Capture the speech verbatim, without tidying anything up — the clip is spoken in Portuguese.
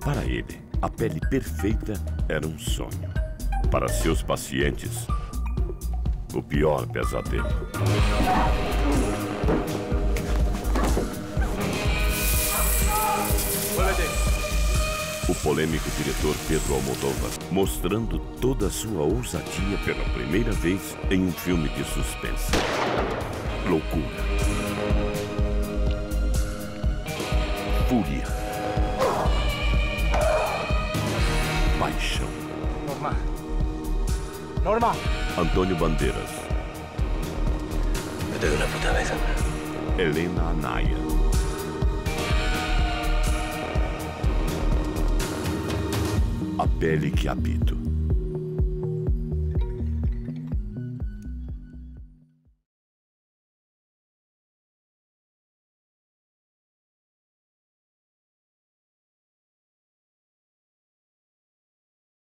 Para ele, a pele perfeita era um sonho. Para seus pacientes, o pior pesadelo. O polêmico diretor Pedro Almodóvar, mostrando toda a sua ousadia pela primeira vez em um filme de suspense. Loucura. Fúria. Paixão. Norma. Norma. Antônio Bandeiras. Me doy una puta vez, anda. Helena Anaya. A pele que habito.